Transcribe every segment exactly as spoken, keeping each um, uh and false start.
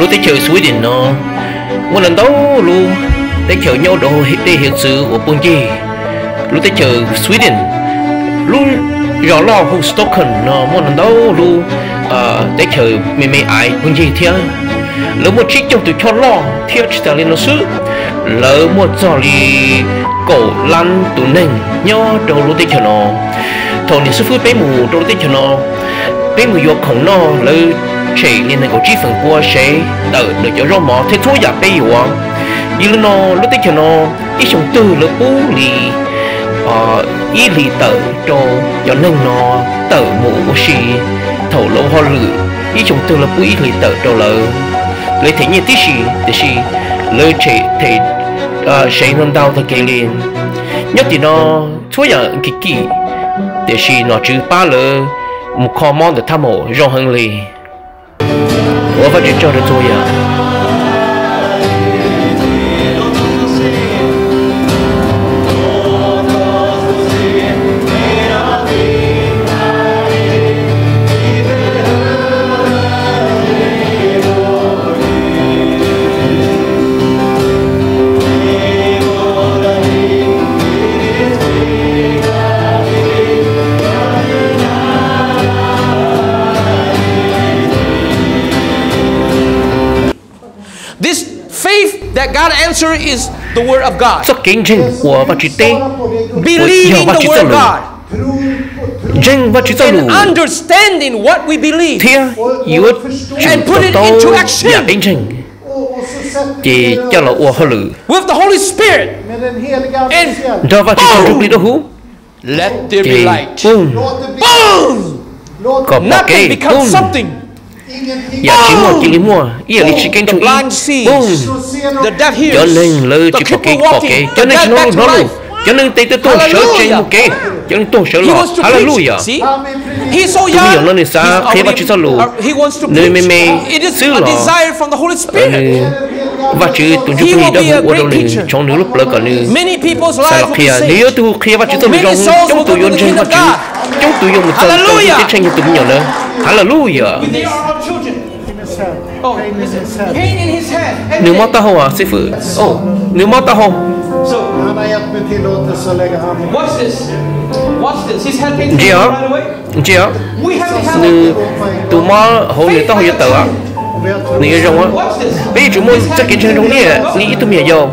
lúc tới chơi Sweden nó một lần đó lúc tới chơi nhau đồ để hiện sự của Pôn Chi lúc tới chơi Sweden lúc rõ lo không Stockholm nó một lần đó lúc tới chơi mẹ mẹ ai Pôn Chi theo lỡ một chiếc trong tụi cho lo theo chỉ là lên nó sứ lỡ một giò li cổ lăn tụi nền nhau đồ lúc tới chơi nó thằng này sư phụ bé mù đồ lúc tới chơi nó bé mù vô khổng nó lỡ chỉ nên là có chi phần qua sẽ đỡ được cho rau mỏ thế thôi giả bé yếu như nó lúc tới cho nó ít trong tư là bố lì ít lì tờ cho cho nên nó tờ mũ của si thầu lâu hoa lử ít trong tư là bố ít lì tờ cho lỡ lấy thế như tí gì thì si lỡ chỉ thì sẽ nâng đau thật kề liền nhất thì nó thôi giả kỳ kỳ thì si nó chứ ba lỡ một kho món để tham mộ rau hơn lì我发觉照着做呀。 That God answer is the word of God. Rất kính trình của và chỉ tế believing the word of God trình và chỉ tế and understanding what we believe thiên yếu and put it into action. Dạ kính trình chỉ cho là ua hơi lử with the Holy Spirit and đó và chỉ tế rung đi đâu hú let there be light. Boom. Boom. Có bỏ cái become something. Dạ chỉ mua chỉ mua ý là chỉ kênh trong ý boom cho nên lời chỉ có cái có cái cho nên nó nó luôn cho nên tay tôi tôi sợ trên một cái cho nên tôi sợ lo hallelujah tôi bây giờ nó nên sao khi bắt chỉ sao lù nơi mê mê xứ lo và chỉ tôi chụp hình đâu ở đâu này trong nửa lúc lỡ cả nửa sao là khi nếu tôi khi bắt chỉ tôi trong trong tôi用trên bắt chỉ trong tôi dùng một tờ tôi chỉ trên tôi bây giờ nữa hallelujah Oh, pain in his head. Nếu mất tao à, sư phụ. Oh, nếu mất tao không. Watch this. Watch this. His head pain. Chị ạ. Chị ạ. Nếu tụi má hậu người tao hiểu tao à. Nếu giống á. Bây giờ chúng mình chắc kiến chân trong này, ní tụi mình hiểu.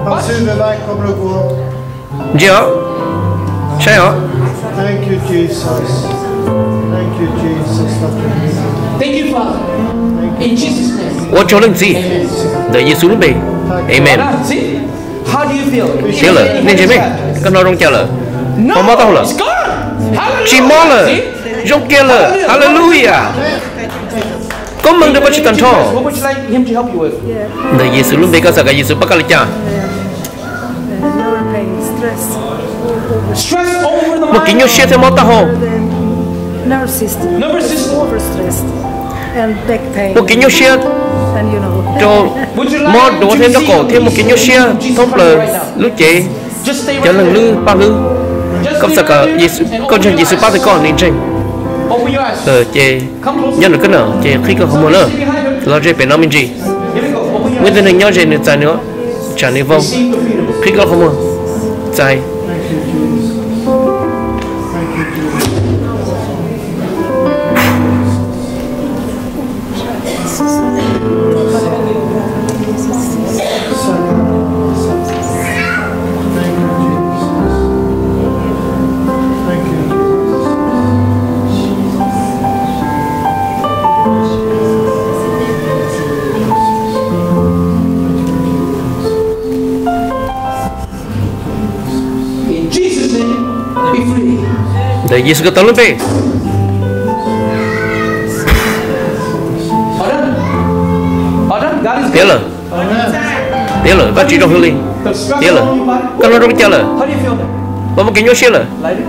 Chị ạ. Sao ạ? Thank you, Jesus. Thank you, Jesus. Thank you, Father. In Jesus' name. What cho lên gì? Đợi Giêsu lúc bề. Amen. How do you feel? Thế là nên gì mình? Con nói trong chợ là. Không mất tao là. Chỉ mò là. Trong kia là. Hallelujah. Có mừng được bao nhiêu tần thọ? What would you like him to help you with? Đợi Giêsu lúc bề có sao cả Giêsu bắt cái cha. Stress over the mind. Một cái nhiều xe theo mất tao không? Nervous system. Nervous system. Overstressed. And back pain. Một cái nhiều xe And you know. cho mò đồ thêm nó cổ thêm một cái nhiều xe thông là lúc chế cho lần lư ba lư không sao cả Giêsu con chân Giêsu ba thì con nên tranh ờ chế nhân được cái nào chế khi có không muốn nữa lo chế bên nó mình gì nguyên nhân hình nhau chế nữa dài nữa trả nên vong khi có không muốn dài để Giêsu có tao lên về tiếc là tiếc là bác chỉ trong hơi lên tiếc là con nó trong chợ là có một cái nhớ xe là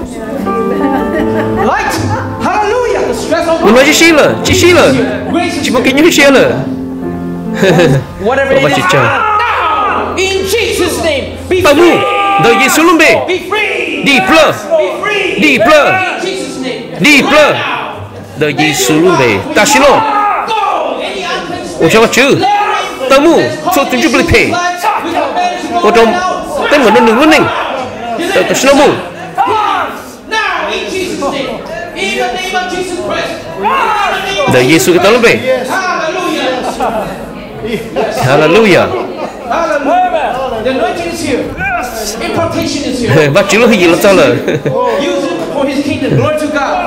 mình nói chỉ xe là chỉ xe là chỉ một cái nhớ xe là có bác chỉ chờ tao mua đợi Giêsu lên về đi plơ đi plơ đi plơ đợi Giêsu luôn về ta xin lỗi ủa sao chứ tao mu số chúng chúng bê ủa trong tên của nó đừng luôn nè tao tao xin mu đời Giêsu cái tao lắm bê hallelujah The anointing is here. Impartation is here. và chữ là gì là sao là Use it for His kingdom. Glory to God.